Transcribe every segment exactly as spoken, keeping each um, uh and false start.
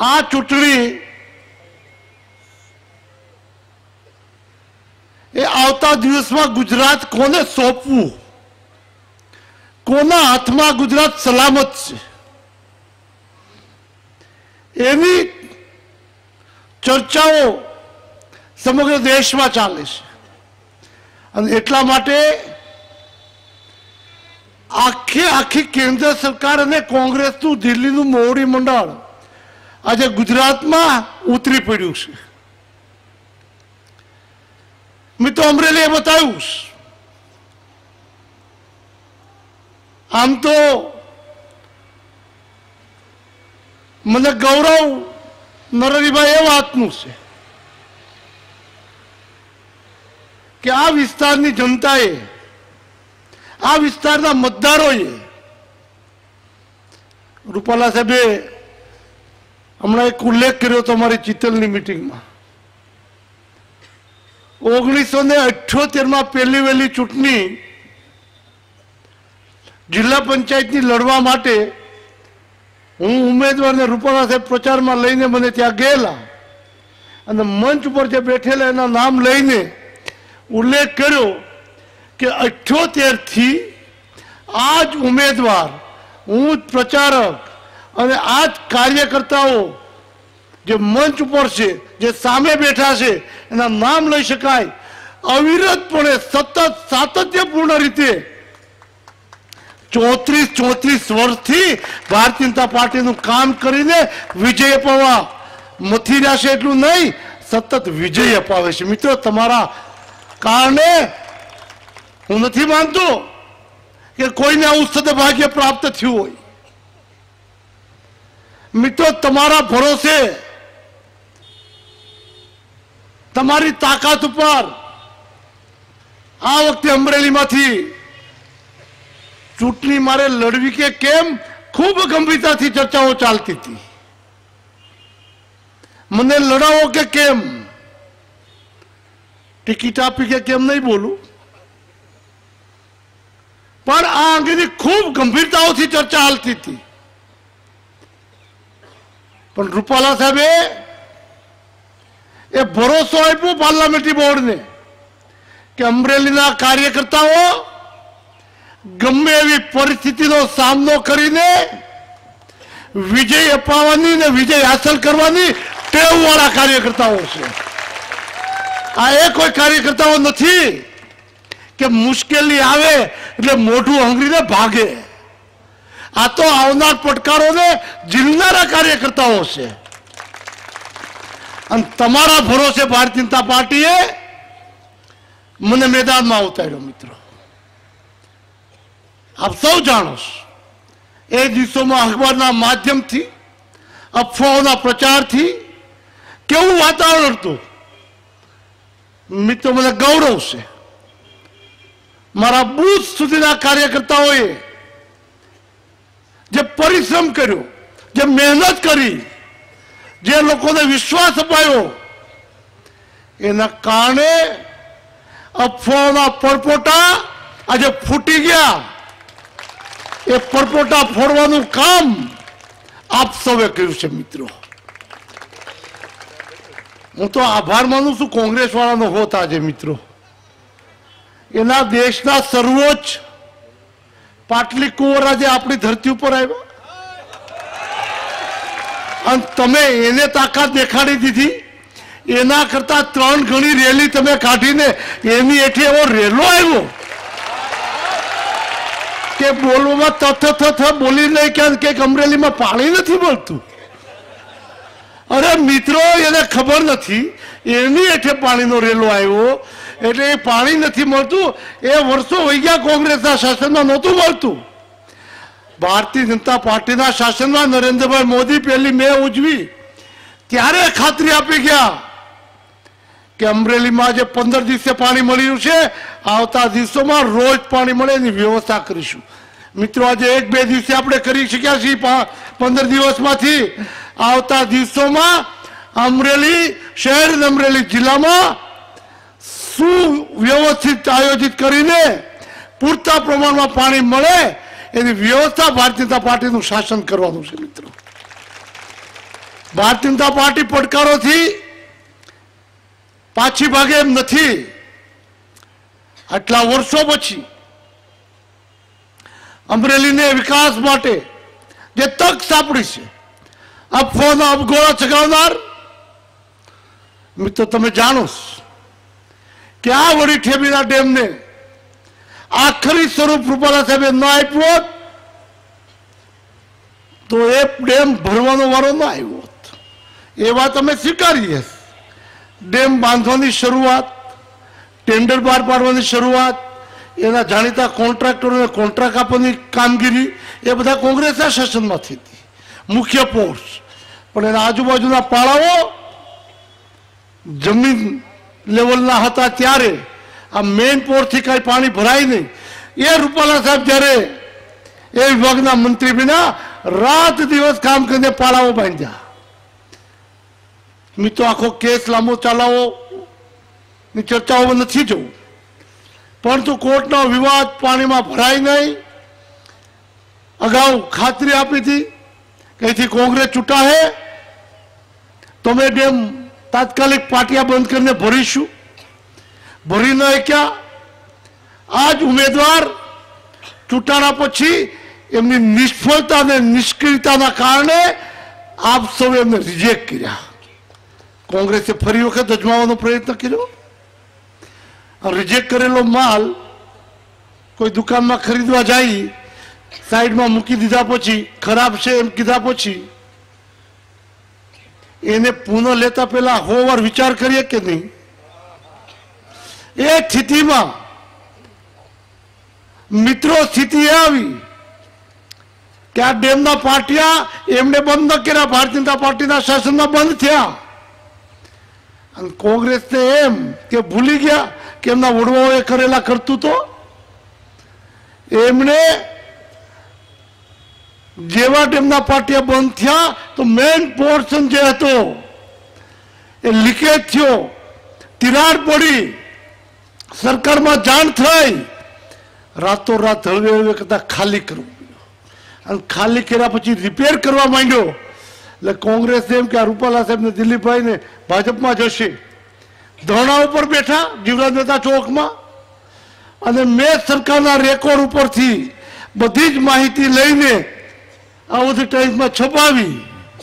આ ચૂંટણી એ આવતા દિવસમાં ગુજરાત કોને સોંપવું, કોના હાથમાં ગુજરાત સલામત છે એની ચર્ચાઓ સમગ્ર દેશમાં ચાલે છે. અને એટલા માટે આખી આખી કેન્દ્ર સરકાર અને કોંગ્રેસનું દિલ્હીનું મોવડી મંડળ આજે ગુજરાતમાં ઉતરી પડ્યું છે. મિત્રો, અમરેલીએ બતાવ્યું આમ તો મને ગૌરવ નરહરીભાઈ એ વાતનું છે કે આ વિસ્તારની જનતાએ, આ વિસ્તારના મતદારોએ, રૂપાલા સાહેબે હમણાં એક ઉલ્લેખ કર્યો હતો અમારી ચિત્તલની મિટિંગમાં, ઓગણીસો ને અઠ્યોતેર માં પહેલી વહેલી ચૂંટણી જિલ્લા પંચાયતની લડવા માટે હું ઉમેદવારને રૂપાલા સાહેબ પ્રચારમાં લઈને મને ત્યાં ગયેલા અને મંચ ઉપર જે બેઠેલા એના નામ લઈને ઉલ્લેખ કર્યો કે અઠ્યોતેર થી આ જ ઉમેદવાર, હું જ પ્રચારક અને આ જ કાર્યકર્તાઓ જે મંચ ઉપર છે, જે સામે બેઠા છે, એના નામ લઈ શકાય, અવિરતપણે સતત સાતત્યપૂર્ણ રીતે ચોત્રીસ ચોત્રીસ વર્ષથી ભારતીય જનતા પાર્ટીનું કામ કરીને વિજય અપાવવા મથી રહ્યા છે. એટલું નહીં, સતત વિજય અપાવે છે. મિત્રો, તમારા કારણે હું નથી માનતો કે કોઈને આવું સદભાગ્ય પ્રાપ્ત થયું હોય. મિત્રો, તમારા ભરોસે, તમારી તાકાત ઉપર આ વખતે અમરેલીમાંથી ચૂંટણી મારે લડવી કે કેમ ખૂબ ગંભીરતાથી ચર્ચાઓ ચાલતી હતી. મને લડાવો કે કેમ, ટિકિટ આપી કે કેમ નહીં બોલું, પણ આ અંગેની ખૂબ ગંભીરતાઓથી ચર્ચા હાલતી હતી. પણ રૂપાલા સાહેબે એ ભરોસો આપ્યો પાર્લામેન્ટરી બોર્ડને કે અમરેલીના કાર્યકર્તાઓ ગમે એવી પરિસ્થિતિનો સામનો કરીને વિજય અપાવવાની ને વિજય હાંસલ કરવાની ટેવ વાળા કાર્યકર્તાઓ છે. આ એ કોઈ કાર્યકર્તાઓ નથી કે મુશ્કેલી આવે એટલે મોઢું હંગરીને ભાગે. આ તો આવનાર પડકારોને ઝીલનારા કાર્યકર્તાઓ છે. અને તમારા ભરોસે ભારતીય જનતા પાર્ટીએ મને મેદાનમાં ઉતાર્યો. મિત્રો, આપ સૌ જાણો છો, એ દિવસોમાં અખબારના માધ્યમથી, અફવાઓના પ્રચારથી કેવું વાતાવરણ હતું. મિત્રો, મને ગૌરવ છે મારા બૂથ સુધીના કાર્યકર્તાઓએ જે પરિશ્રમ કર્યો, જે મહેનત કરી, જે લોકોને વિશ્વાસ અપાયો, એના કારણે અફવાઓના પરપોટા આજે ફૂટી ગયા. એ પરપોટા ફોડવાનું કામ આપ સૌએ કર્યું છે. મિત્રો, હું તો આભાર માનું છું કોંગ્રેસ વાળાનો હોત આજે. મિત્રો, એના દેશના સર્વોચ્ચ પાટલી કુંવર આજે આપણી ધરતી ઉપર આવ્યા અને તમે એને તાકાત દેખાડી દીધી. એના કરતા ત્રણ ગણી રેલી તમે કાઢીને એની હેઠે એવો રેલો આવ્યો કે બોલવામાં તથ તથ બોલી નહીં કે અમરેલીમાં પાણી નથી મળતું. અરે મિત્રો, એને ખબર નથી એની હેઠે પાણીનો રેલો આવ્યો એટલે એ પાણી નથી મળતું. એ વર્ષો વહી ગયા, કોંગ્રેસના શાસનમાં નહોતું મળતું. ભારતીય જનતા પાર્ટીના શાસનમાં નરેન્દ્રભાઈ મોદી પહેલી મે ઉજવી ત્યારે ખાતરી આપી ગયા કે અમરેલીમાં જે પંદર દિવસે પાણી મળ્યું છે, આવતા દિવસોમાં રોજ પાણી મળે એની વ્યવસ્થા કરીશું. મિત્રો, આજે એક બે દિવસે આપણે કરી શક્યા છીએ, પંદર દિવસમાંથી આવતા દિવસોમાં અમરેલી શહેર અને અમરેલી જિલ્લામાં સુવ્યવસ્થિત આયોજિત કરીને પૂરતા પ્રમાણમાં પાણી મળે એની વ્યવસ્થા ભારતીય જનતા પાર્ટીનું શાસન કરવાનું છે. મિત્રો, ભારતીય જનતા પાર્ટી પડકારોથી પાછી ભાગે એમ નથી. આટલા વર્ષો પછી અમરેલીને વિકાસ માટે જે તક સાંપડી છે, અફવાના અબગોળા ચગાવનાર મિત્રો તમે જાણો કે આ વડી ઠેબીના ડેમને આખરી સ્વરૂપ રૂપાલા સાહેબે ન આપ્યો તો એ ડેમ ભરવાનો વારો ન આવ્યો. એ વાત અમે સ્વીકારીએ. ડેમ બાંધવાની શરૂઆત, ટેન્ડર બહાર પાડવાની શરૂઆત, એના જાણીતા કોન્ટ્રાક્ટરોને કોન્ટ્રાક્ટ આપવાની કામગીરી એ બધા કોંગ્રેસના શાસનમાંથી હતી, મુખ્ય પોર્સ. પણ એના આજુબાજુના પાળાઓ જમીન લેવલના હતા ત્યારે આ મેઇન પોર્ટથી કાંઈ પાણી ભરાય નહીં. એ રૂપાલા સાહેબ જ્યારે એ વિભાગના મંત્રી બન્યા, રાત દિવસ કામ કરીને પાળાઓ બાંધ્યા. મિત્રો આખો કેસ લાંબો ચલાવો ની ચર્ચાઓ નથી જવું, પરંતુ કોર્ટનો વિવાદ પાણીમાં ભરાય નહીં. અગાઉ ખાતરી આપી હતી કે અહીંથી કોંગ્રેસ છૂટા હે તો અમે ડેમ તાત્કાલિક પાટિયા બંધ કરીને ભરીશું. ભરી ન ક્યાં આજ ઉમેદવાર ચૂંટાણા પછી એમની નિષ્ફળતા અને નિષ્ક્રિયતાના કારણે આપ સૌ એમને રિજેક્ટ કર્યા. કોંગ્રેસે ફરી વખત અજમાવવાનો પ્રયત્ન કર્યો. રિજેક્ટ કરેલો માલ કોઈ દુકાનમાં ખરીદવા જાય, સાઈડમાં મૂકી દીધા પછી ખરાબ છે એમ કીધા પછી એને પુનઃ લેતા પહેલા હો વાર વિચાર કરીએ કે નહીં? એ સ્થિતિમાં મિત્રો સ્થિતિ એ આવી કે આ ડેમના પાટિયા એમને બંધ ન કર્યા, ભારતીય જનતા પાર્ટીના શાસનમાં બંધ થયા. અને કોંગ્રેસને એમ કે ભૂલી ગયા કે એમના વડવાઓએ કરેલા કરતું તો એમણે જેવા ડેમના પાટિયા બંધ થયા તો મેઇન પોર્શન જે હતો એ લીકેજ થયો, તિરાડ પડી, સરકારમાં જાણ થઈ, રાતોરાત હળવે હળવે કરતા ખાલી કરવું. અને ખાલી કર્યા પછી રિપેર કરવા માંડ્યો એટલે કોંગ્રેસ એમ કે આ રૂપાલા સાહેબ ને દિલીપભાઈ ને ભાજપમાં જશે. ધરણા ઉપર બેઠા જીવરાજ મહેતા ચોકમાં, અને મેં સરકારના રેકોર્ડ ઉપરથી બધી જ માહિતી લઈને આવતી ટાઈમમાં છપાવી.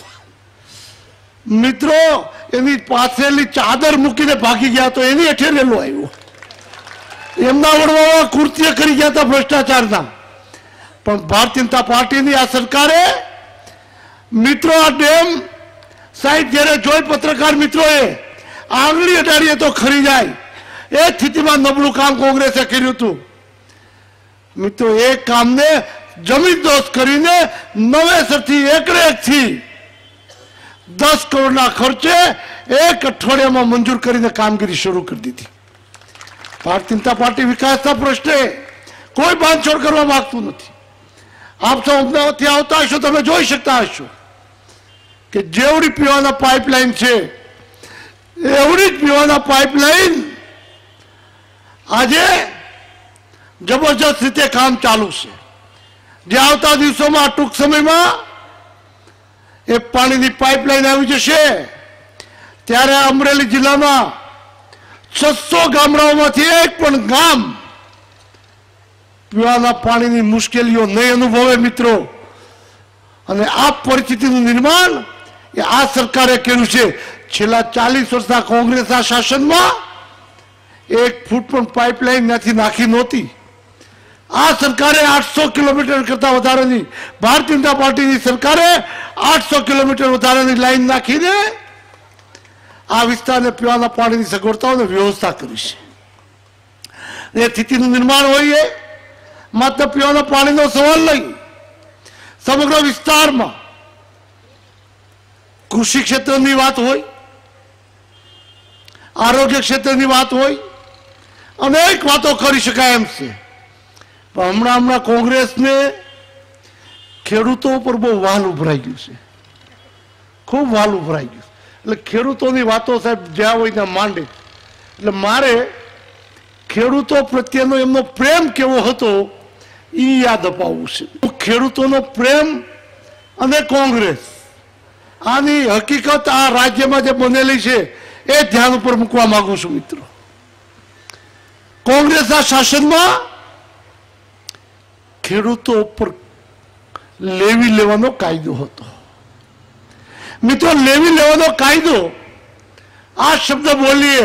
મિત્રો એની પાછળની ચાદર મૂકીને ભાગી ગયા તો એની હેઠે રેલો આવ્યો. એમના વડવાઓ કૃત્ય કરી ગયા હતા ભ્રષ્ટાચારના. પણ ભારતીય જનતા પાર્ટીની આ સરકારે મિત્રો આ ડેમ સાઈડ જ્યારે જોઈ પત્રકાર મિત્રોએ આંગળી અડાડીએ તો ખરી જાય એ સ્થિતિમાં નબળું કામ કોંગ્રેસે કર્યું હતું. મિત્રો એ કામને જમીનદોસ્ત કરીને નવેસરથી એકડે એકથી દસ કરોડના ખર્ચે એક અઠવાડિયામાં મંજૂર કરીને કામગીરી શરૂ કરી દીધી. ભારતીય જનતા પાર્ટી વિકાસના પ્રશ્ને કોઈ બાંધછોડ કરવા માંગતું નથી. આપ સૌ અમદાવાદથી આવતા હશો, તમે જોઈ શકતા હશો કે જેવડી પીવાના પાઇપલાઇન છે એવડી જ પીવાના પાઇપલાઇન આજે જબરજસ્ત રીતે કામ ચાલુ છે. જે આવતા દિવસોમાં ટૂંક સમયમાં એ પાણીની પાઇપલાઇન આવી જશે ત્યારે અમરેલી જિલ્લામાં છસો ગામડાઓમાંથી એક પણ ગામ પીવાના પાણીની મુશ્કેલીઓ નહીં અનુભવે મિત્રો. અને આ પરિસ્થિતિનું નિર્માણ એ આ સરકારે કર્યું છે. છેલ્લા ચાલીસ વર્ષના કોંગ્રેસના શાસનમાં એક ફૂટ પણ પાઇપલાઇન ત્યાંથી નાખી નહોતી. આ સરકારે આઠસો કિલોમીટર કરતા વધારેની, ભારતીય જનતા પાર્ટીની સરકારે આઠસો કિલોમીટર વધારેની લાઈન નાખીને આ વિસ્તારને પીવાના પાણીની સગવડતાઓને વ્યવસ્થા કરી છે. એ સ્થિતિનું નિર્માણ હોય માત્ર પીવાના પાણીનો સવાલ નહીં, સમગ્ર વિસ્તારમાં કૃષિ ક્ષેત્રની વાત હોય, આરોગ્ય ક્ષેત્રની વાત હોય, અનેક વાતો કરી શકાય એમ છે. પણ હમણાં હમણાં કોંગ્રેસને ખેડૂતો ઉપર બહુ વાલ ઉભરાઈ ગયું છે, ખૂબ વાલ ઉભરાઈ ગયું. એટલે ખેડૂતોની વાતો સાહેબ જ્યાં હોય ત્યાં માંડે. એટલે મારે ખેડૂતો પ્રત્યેનો એમનો પ્રેમ કેવો હતો એ યાદ અપાવવું છે. ખેડૂતોનો પ્રેમ અને કોંગ્રેસ આની હકીકત આ રાજ્યમાં જે બનેલી છે એ ધ્યાન ઉપર મૂકવા માંગુ છું મિત્રો. કોંગ્રેસના શાસનમાં ખેડૂતો ઉપર લેવી લેવાનો કાયદો હતો મિત્રો. લેવી લેવાનો કાયદો આ શબ્દ બોલીએ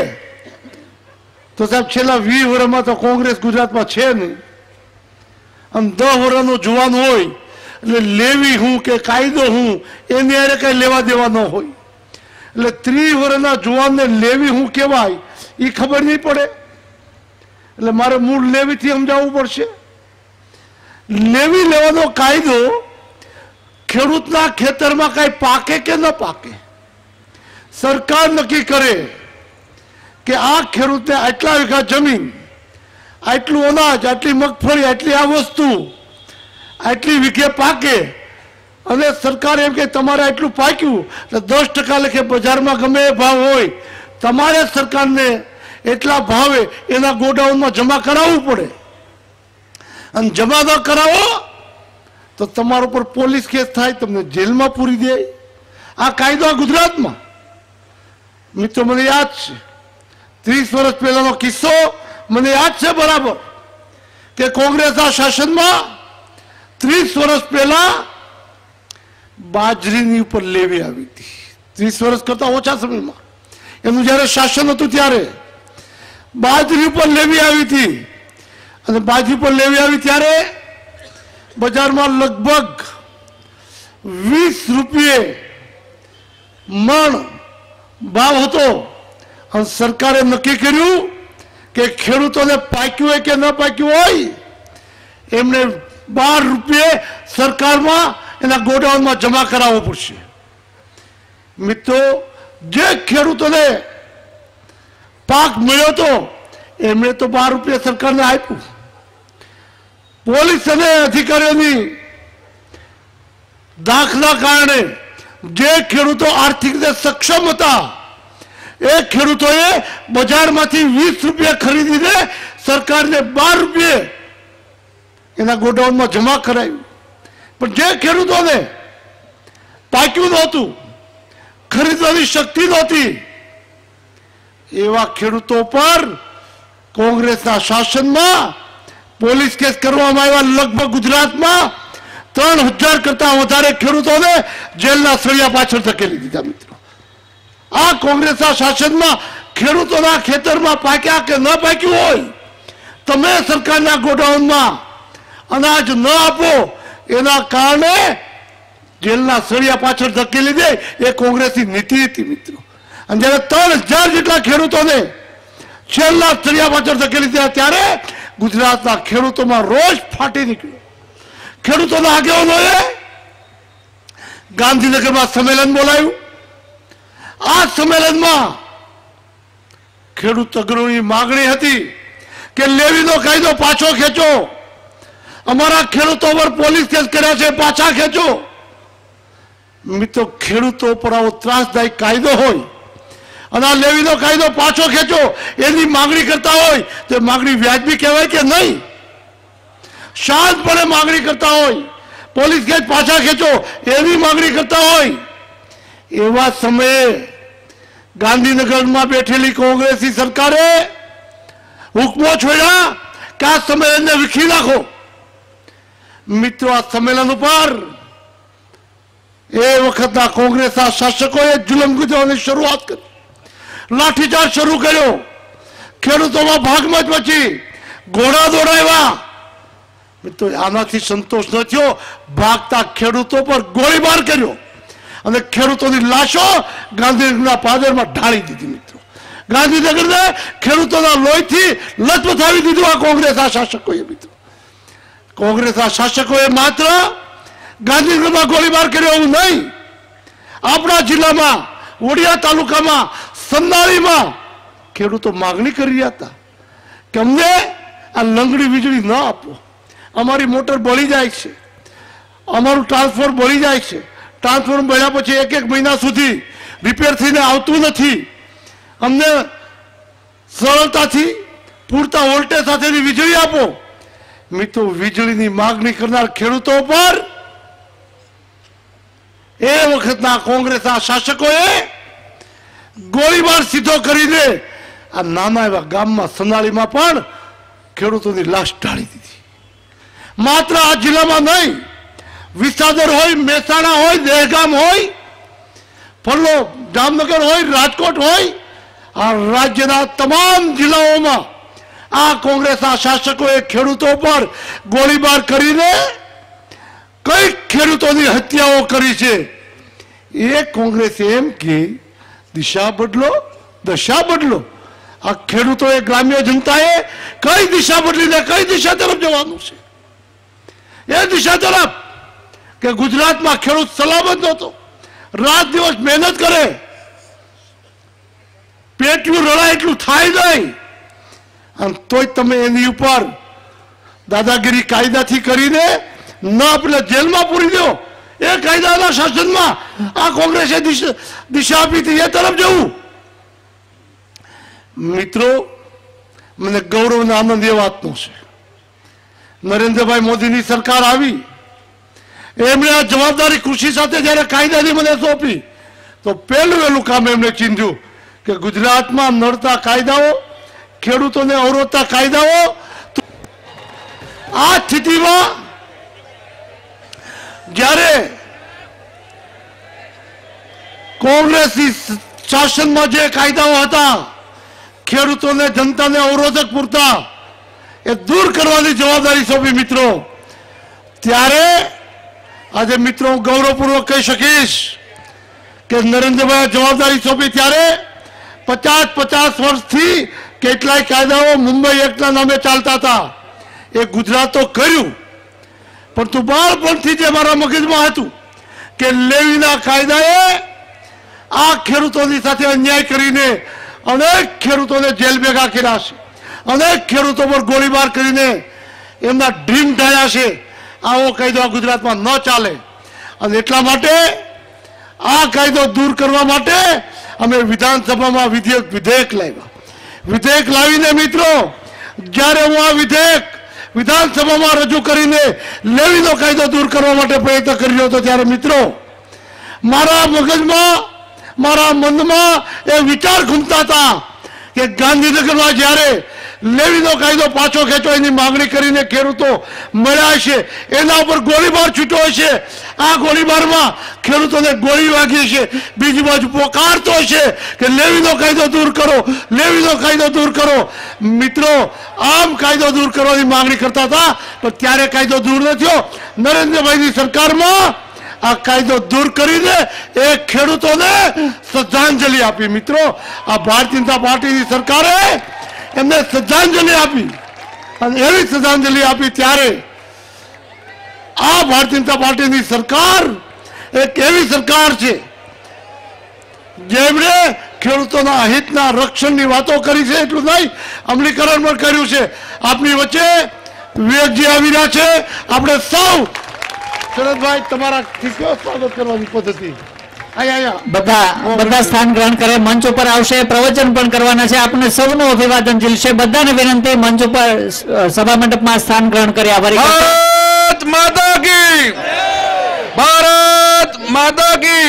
તો સાહેબ છેલ્લા વીસ વર્ષમાં તો કોંગ્રેસ ગુજરાતમાં છે નહીં. અને દસ વર્ષનો જુવાન હોય એટલે લેવી હું કે કાયદો હું એની અરે કઈ લેવા દેવા ન હોય. એટલે ત્રીસ વર્ષના જુવાનને લેવી હું કહેવાય એ ખબર નહીં પડે. એટલે મારે મૂળ લેવીથી સમજાવવું પડશે. લેવી લેવાનો કાયદો ખેડૂતના ખેતરમાં કઈ પાકે કે ન પાકે સરકાર નક્કી કરે કે આ ખેડૂતને આટલા વીઘા જમીન, આટલું અનાજ, આટલી મગફળી, આટલી આ વસ્તુ આટલી વીઘે પાકે અને સરકાર એમ કે તમારે આટલું પાક્યું એટલે દસ ટકા લેખે બજારમાં ગમે એ ભાવ હોય તમારે સરકારને એટલા ભાવે એના ગોડાઉનમાં જમા કરાવવું પડે. અને જમા ન કરાવો તો તમારા ઉપર પોલીસ કેસ થાય, તમને જેલમાં પૂરી દે. આ કાયદો ગુજરાતમાં મિત્રો મને યાદ છે ત્રીસ વર્ષ પહેલાનો કિસ્સો મને યાદ છે બરાબર કે કોંગ્રેસના શાસનમાં ત્રીસ વર્ષ પહેલા બાજરીની ઉપર લેવી આવી હતી. ત્રીસ વર્ષ કરતા ઓછા સમયમાં એનું જયારે શાસન હતું ત્યારે બાજરી ઉપર લેવી આવી હતી. અને બાજરી પર લેવી આવી ત્યારે બજારમાં લગભગ વીસ રૂપિયે મણ ભાવ હતો. અને સરકારે નક્કી કર્યું કે ખેડૂતોને પાક્યું હોય કે ન પાક્યું હોય એમને બાર રૂપિયે સરકારમાં એના ગોડાઉનમાં જમા કરાવવો પડશે. મિત્રો જે ખેડૂતોને પાક મળ્યો હતો એમણે તો બાર રૂપિયા સરકારને આપ્યું. પોલીસ અને અધિકારીઓની દાખલા કારણે જે ખેડૂતો આર્થિક રીતે સક્ષમ હતા એ ખેડૂતોએ બજારમાંથી વીસ રૂપિયા ખરીદીને સરકારને બાર રૂપિયે એના ગોડાઉનમાં જમા કરાવ્યું. પણ જે ખેડૂતોને પાક્યું નહોતું, ખરીદવાની શક્તિ નહોતી, એવા ખેડૂતો પર કોંગ્રેસના શાસનમાં પોલીસ કેસ કરવામાં આવ્યા. લગભગ ગુજરાતમાં ત્રણ હજાર કરતા વધારે ખેડૂતોને જેલના સળિયા પાછળ ધકેલી દીધા. મિત્રો આ કોંગ્રેસના શાસનમાં ખેડૂતોના ખેતરમાં પાક્યા કે ન પાક્યું હોય તમે સરકારના ગોડાઉનમાં અનાજ ન આપો એના કારણે જેલના સળિયા પાછળ ધકેલી દે એ કોંગ્રેસની નીતિ હતી મિત્રો. અને જયારે ત્રણ હજાર જેટલા ખેડૂતોને છેલ્લા સળિયા પાછળ ધકેલી દીધા ત્યારે ગુજરાતના ખેડૂતોમાં રોષ ફાટી નીકળ્યો. ખેડૂતોના આગેવાનોએ ગાંધીનગરમાં સંમેલન બોલાવ્યું. આ સંમેલનમાં ખેડૂત અગ્રણીની માગણી હતી કે લેવીનો કાયદો પાછો ખેંચો, અમારા ખેડૂતો પર પોલીસ કેસ કર્યા છે પાછા ખેંચો. મિત્રો ખેડૂતો પર આવો ત્રાસદાયક કાયદો હોય અને આ લેવીનો કાયદો પાછો ખેંચો એની માંગણી કરતા હોય તો માંગણી વ્યાજબી કહેવાય કે નહીં? શાંતપણે માંગણી કરતા હોય, પોલીસ કેસ પાછા ખેંચો એની માંગણી કરતા હોય, એવા સમયે ગાંધીનગરમાં બેઠેલી કોંગ્રેસી સરકારે હુકમો છોડ્યા કે આ સંમેલનને વિખી નાખો. મિત્રો આ સંમેલન ઉપર એ વખતના કોંગ્રેસના શાસકોએ જુલમ ગુજારવાની શરૂઆત કરી, લાઠીચાર્જ શરૂ કર્યો, ખેડૂતોમાં ભાગમત મચી, ઘોડા દોડાવ્યા. મિત્રો આનાથી સંતોષ ન થયો, ભાગતા ખેડૂતો પર ગોળીબાર કર્યો અને ખેડૂતોની લાશો ગાંધીનગરના પાદરમાં ઢાળી દીધી. મિત્રો ગાંધીનગરને ખેડૂતોના લોહીથી લથપથાવી દીધું આ કોંગ્રેસના શાસકોએ. મિત્રો કોંગ્રેસના શાસકોએ માત્ર ગાંધીનગરમાં ગોળીબાર કર્યો એવું નહીં, આપણા જિલ્લામાં વડિયા તાલુકામાં સંદાણીમાં ખેડૂતો માગણી કરી રહ્યા હતા કે અમને આ લંગડી વીજળી ન આપો, અમારી મોટર બળી જાય છે, અમારું ટ્રાન્સફોર્મર બળી જાય છે, ટ્રાન્સફોર્મર બળ્યા પછી એક એક મહિના સુધી રિપેર થઈને આવતું નથી, અમને સરળતાથી પૂરતા વોલ્ટેજ સાથેની વીજળી આપો. મિત્રો વીજળીની માગણી કરનાર ખેડૂતો પર એ વખતના કોંગ્રેસના શાસકોએ ગોળીબાર સીધો કરીને આ નાના એવા ગામમાં સનાળીમાં પણ ખેડૂતોની લાશ ઢાળી દીધી. માત્ર આ જિલ્લામાં નહીં, વિસાવદર હોય, મહેસાણા હોય, દહેગામ હોય, ફરલો જામનગર હોય, રાજકોટ હોય, આ રાજ્યના તમામ જિલ્લાઓમાં આ કોંગ્રેસના શાસકોએ ખેડૂતો પર ગોળીબાર કરીને કઈ ખેડૂતોની હત્યાઓ કરી છે. એ કોંગ્રેસ એમ કે દિશા બદલો, દશા બદલો. આ ખેડૂતોએ, ગ્રામ્ય જનતાએ કઈ દિશા બદલીને કઈ દિશા તરફ જવાનું છે? એ દિશા તરફ કે ગુજરાતમાં ખેડૂત સલામત નહોતો, રાત દિવસ મહેનત કરે, પેટ્યું રડાય એટલું થાય નહીં, અને તોય તમે એની ઉપર દાદાગીરી કાયદાથી કરીને ન આપણે જેલમાં પૂરી દો. એ કાયદાના શાસનમાં આ કોંગ્રેસે દિશા આપી હતી, એ તરફ જવું. મિત્રો, મને ગૌરવ અને આનંદ એ વાતનો છે, નરેન્દ્રભાઈ મોદીની સરકાર આવી, એમણે આ જવાબદારી કૃષિ સાથે જ્યારે કાયદાની મને સોંપી તો પહેલું વહેલું કામ એમણે ચીંધ્યું કે ગુજરાતમાં નડતા કાયદાઓ, ખેડૂતોને અવરોધતા કાયદાઓ. આ સ્થિતિમાં જ્યારે કોંગ્રેસની શાસનમાં જે કાયદાઓ હતા ખેડૂતોને, જનતાને અવરોધક પૂરતા, એ દૂર કરવાની જવાબદારી સોંપી મિત્રો, ત્યારે આજે મિત્રો હું ગૌરવપૂર્વક કહી શકીશ કે નરેન્દ્રભાઈ જવાબદારી સોંપી ત્યારે પચાસ પચાસ વર્ષથી કેટલાય કાયદાઓ મુંબઈ એક્ટના નામે ચાલતા હતા, એ ગુજરાતો કર્યું. પરંતુ બાળપણથી જે મારા મગજમાં હતું કે લેવીના કાયદાએ આ ખેડૂતોની સાથે અન્યાય કરીને અનેક ખેડૂતોને જેલ ભેગા કર્યા છે, અનેક ખેડૂતો પર ગોળીબાર કરીને એમના ડ્રીમ ઢાળ્યા છે. આવો કાયદો આ ગુજરાતમાં ન ચાલે, અને એટલા માટે આ કાયદો દૂર કરવા માટે અમે વિધાનસભામાં વિધેયક વિધેયક લાવ્યા. વિધેયક લાવીને મિત્રો જ્યારે હું આ વિધેયક વિધાનસભામાં રજૂ કરીને લેવીનો કાયદો દૂર કરવા માટે પ્રયત્ન કરી રહ્યો હતો ત્યારે મિત્રો મારા મગજમાં, મારા મનમાં એ વિચાર ઘૂમતા હતા કે ગાંધીનગરમાં જ્યારે લેવીનો કાયદો પાછો ખેંચો એની માંગણી કરીને ખેડૂતો મળ્યા છે, એના ઉપર ગોળીબાર છૂટ્યો છે, આ ગોળીબારમાં ખેડૂતોને ગોળી વાગી છે, બીજી બાજુ પોકારતો છે કે લેવીનો કાયદો દૂર કરો, લેવીનો કાયદો દૂર કરો. મિત્રો, આમ કાયદો દૂર કરવાની માંગણી કરતા હતા, પણ ત્યારે કાયદો દૂર ન થયો. નરેન્દ્રભાઈની સરકારમાં આ કાયદો દૂર કરીને એ ખેડૂતોને શ્રદ્ધાંજલિ આપી. મિત્રો, આ ભારતીય જનતા પાર્ટીની સરકારે એમને શ્રદ્ધાંજલિ આપી, અને એવી શ્રદ્ધાંજલિ આપી ત્યારે આ ભારતીય જનતા પાર્ટીની સરકાર એક એવી સરકાર છે જેમણે ખેડૂતોના હિતના રક્ષણની વાતો કરી છે, એટલું નહીં અમલીકરણ પણ કર્યું છે. આપની વચ્ચે વિવેકજી આવી રહ્યા છે. આપણે સૌ શરદભાઈ તમારા સ્વાગત કરવાની પદ્ધતિ બધા બધા સ્થાન ગ્રહણ કરે, મંચ ઉપર આવશે, પ્રવચન પણ કરવાના છે. આપણે સૌનું અભિવાદન ઝીલશે. બધાને વિનંતી મંચ ઉપર સભા મંડપમાં સ્થાન ગ્રહણ કરે. આભારી. ભારત માતા કી, ભારત માતા કી.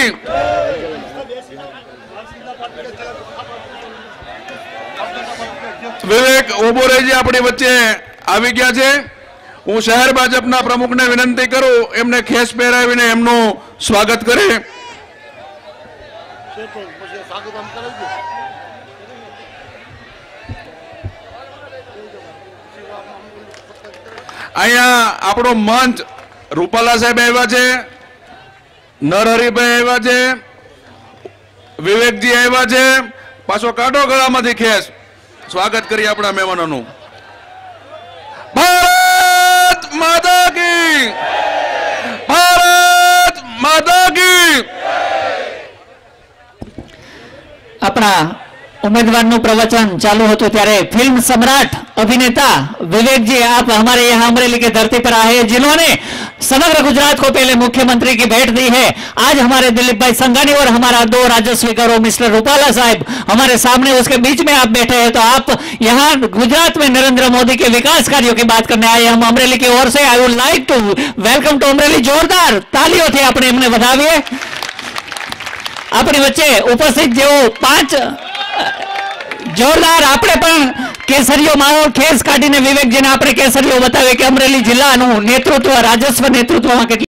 વિવેક ઓબોરેજી આપણી વચ્ચે આવી ગયા છે. હું શહેર ભાજપના પ્રમુખને વિનંતી કરું એમને ખેસ પહેરાવીને એમનું સ્વાગત કરે. અહીંયા આપણો મંચ રૂપાલા સાહેબ આવ્યા છે, નરહરિભાઈ આવ્યા છે, વિવેકજી આવ્યા છે. પાછો કાઢો ગળામાંથી ખેસ. સ્વાગત કરીએ આપણા મહેમાનોનું. ભારત માતા કી, ભારત માતા કી. આપણા उम्मीदवार प्रवचन चालू होते त्यारे फिल्म सम्राट अभिनेता विवेक जी आप हमारे यहाँ अमरेली की धरती पर आए जिन्होंने समग्र गुजरात को पहले मुख्यमंत्री की भेंट दी है। आज हमारे दिलीप भाई संघानी और हमारा दो राजस्वी करो मिस्टर रूपाला साहब हमारे सामने, उसके बीच में आप बैठे हैं। तो आप यहाँ गुजरात में नरेंद्र मोदी के विकास कार्यों की बात करने आए। हम अमरेली की ओर से I would like to welcome to Amreli. जोरदार तालियों थे अपने हमने बधाविए। આપણી વચ્ચે ઉપસ્થિત જેઓ પાંચ જોરદાર આપણે પણ કેસરીઓ માહોલ ખેસ કાઢીને વિવેકજીને આપણે કેસરીઓ બતાવે કે અમરેલી જિલ્લાનું નેતૃત્વ રાજસ્વ નેતૃત્વમાં કેટલી